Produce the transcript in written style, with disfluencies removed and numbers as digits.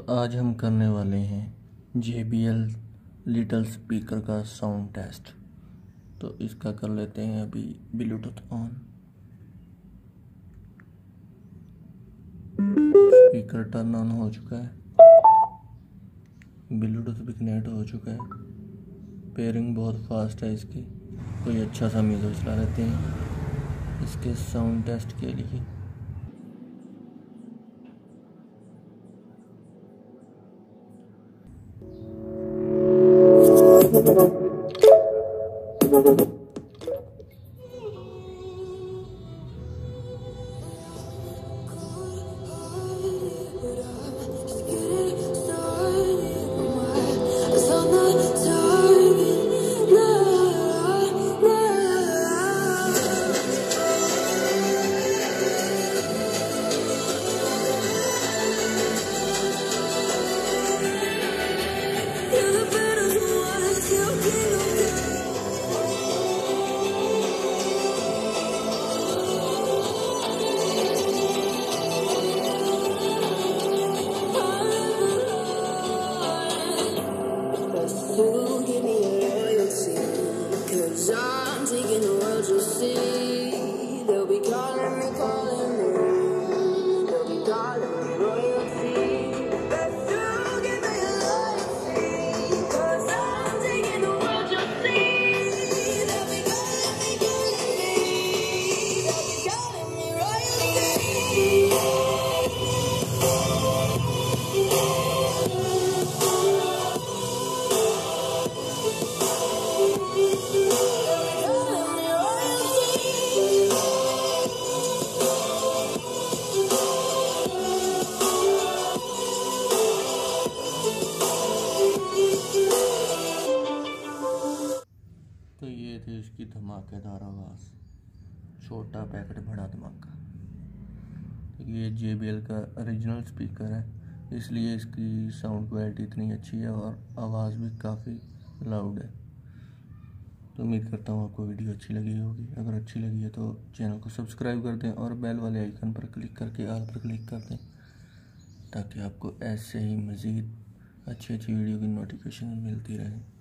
आज हम करने वाले हैं JBL लिटिल स्पीकर का साउंड टेस्ट। तो इसका कर लेते हैं अभी Bluetooth on. Speaker turn on हो चुका है, ब्लूटूथ भी कनेक्ट हो चुका है। पेयरिंग बहुत फास्ट है इसकी। कोई अच्छा सा म्यूजिक चला लेते हैं इसके साउंड टेस्ट के लिए। Ooh, give me your loyalty, 'cause I'm taking the world, you'll see. They'll be calling me, they'll be calling me royalty. But you give me your loyalty, 'cause I'm taking the world, you'll see. They'll be calling me, they'll be calling me royalty. तो ये थी इसकी धमाकेदार आवाज़। छोटा packet बड़ा धमाका। ये JBL का ओरिजिनल स्पीकर है, इसलिए इसकी साउंड क्वालिटी इतनी अच्छी है और आवाज़ भी काफ़ी लाउड है। तो उम्मीद करता हूँ आपको वीडियो अच्छी लगी होगी। अगर अच्छी लगी है तो चैनल को सब्सक्राइब कर दें और बेल वाले आइकन पर क्लिक करके ऑल पर क्लिक कर दें, ताकि आपको ऐसे ही मज़ीद अच्छी वीडियो की नोटिफिकेशन मिलती रहे।